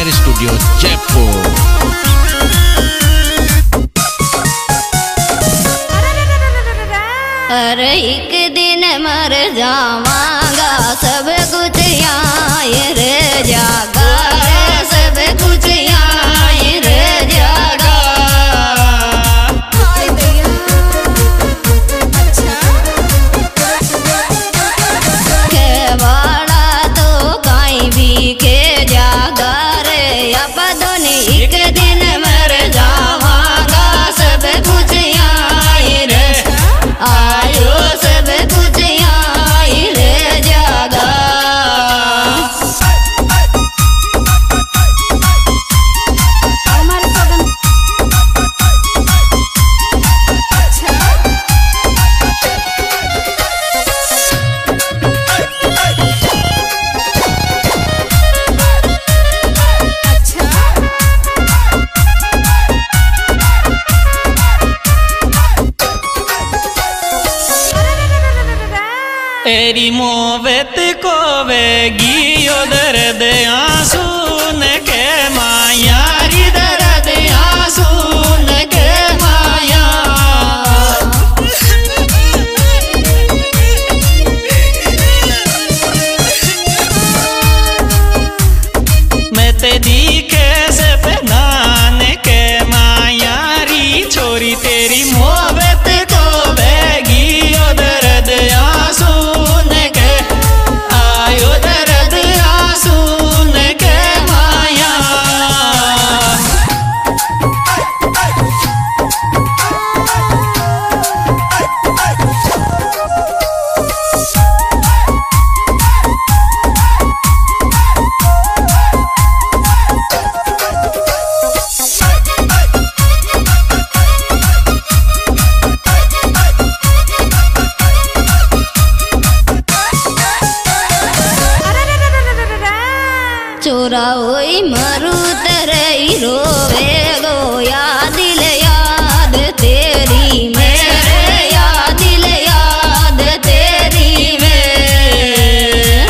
Recording studio Jaipur. अरे एक दिन मर जावांगा सब कुछ यहाँ रह जागा, सब कुछ यहाँ रह जागा। केवाड़ा तो कहीं भी के जागा रे अपा दोने एक दिन मर जावांगा सब कुछ यहाँ रह आयो, सब कुछ यहाँ रह जागा। तेरी मोहब्बत को वेगी ओ दर्द आंसू न के माया री दर्द आंसू न के माया। मैं तेरी कैसे पहनान के माया री छोरी तेरी मोहब्बत को वेगी ओ दर्द आंसू चोरा होई मरु तरई रोवे गो या दिल याद तेरी मेरे या दिल याद तेरी में।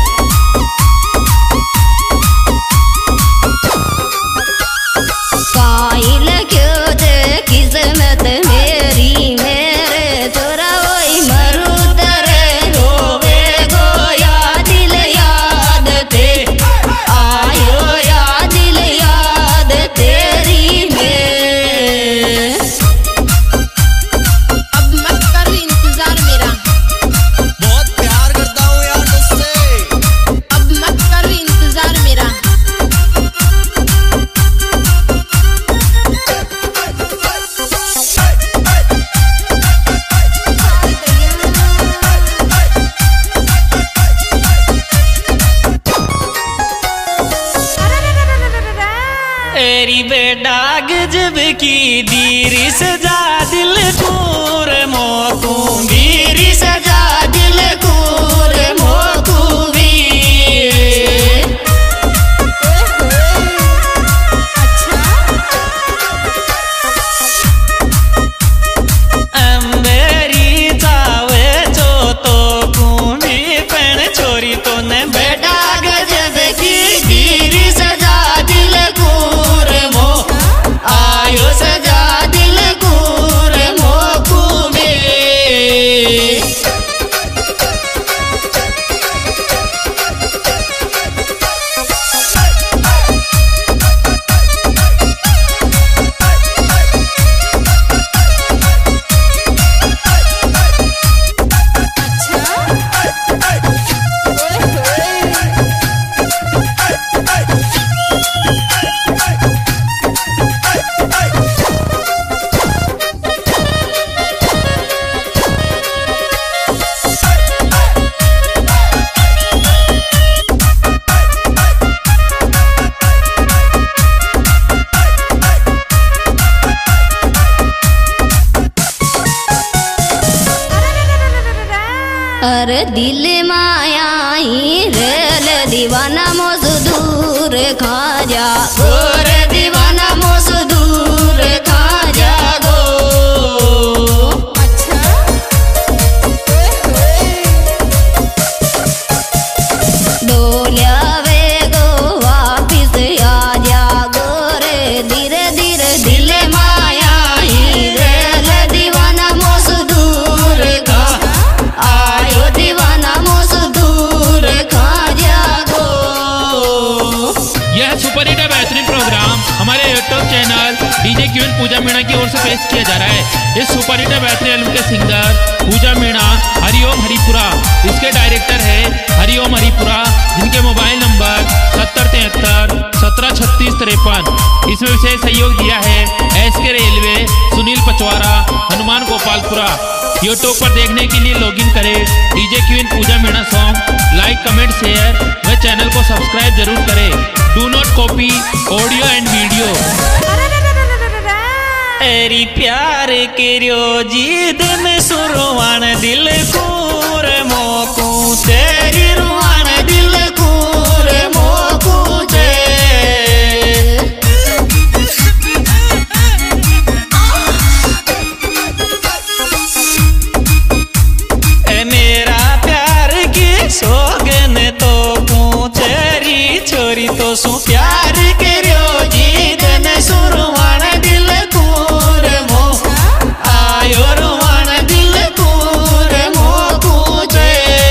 काइल क्यों जे किस्मत मेरी मेरे चोरा होई मरु तरई रोवे गो या दिल याद तेरी आयो या दिल याद तेरी में। अब मत कर इंतजार मेरा, बहुत प्यार करता हूँ यार तुझसे। अब मत कर इंतजार मेरा। तेरी बेडाग जब की दीरी सजा दिल कूर मोकू बीरी सजा दिल कूर मोकू भी। अंबेरी चावे जो तो कूंडी पण छोरी तो ने बेडाग जब की दीरी सजा दिल कूर मो आयो सजा दिल कूर मोकू में। अरे दिल माया ही रेल दीवाना मजदूर खा जा गोर दीवाना मजदूर खा जा गो। डोलिया वे गो वापिस आ यह सुपर हिट बेहतरीन प्रोग्राम हमारे YouTube channel DJ queen Puja Meena की ओर से पेश किया जा रहा है। इस सुपर हिट बेहतरीन एल्बम के सिंगर पूजा मीणा, हरिओम हरिपुरा। इसके डायरेक्टर है हरिओम हरिपुरा, जिनके मोबाइल नंबर 7073 1736 53। इसमें विशेष सहयोग दिया है SK railway, Sunil Pachwara, Hanuman Gopalpura. YouTube पर देखने के लिए लॉगिन करें DJ queen Puja Meena song, like comment share व चैनल को सब्सक्राइब जरूर करें। Do not copy audio and video. तेरी प्यार के रोजी दिन सुरवान दिल कूर मोकू, तेरी रुआन दिल कूर मोकू जे। मेरा प्यार की सोगन तो पूछरी छोरी तो सु प्यार के रोजी दिन सुरवान दिल कूर मो आयो रुवान दिल कूर मो पूछे।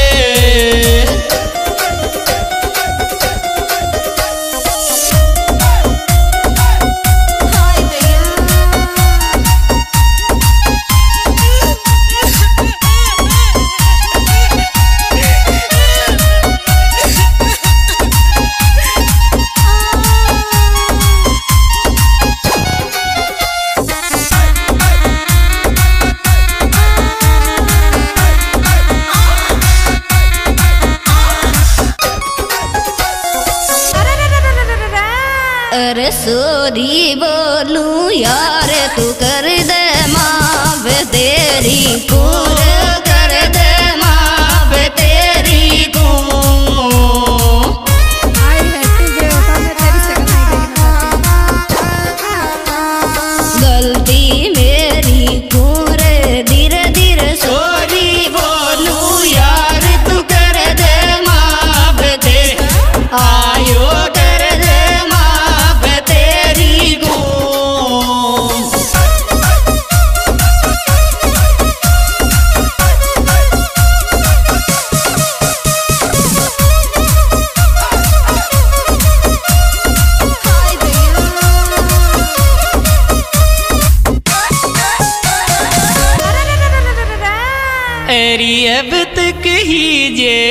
अरे सोरी बोलूं यार तू कर दे माफ तेरी पूर कर दे माफ तेरी को। गलती मेरी पूर धीरे धीरे सोरी बोलूं यार तू कर दे माफ दे आयो कर दे माफ तेरी को। एरी अब तक ही जे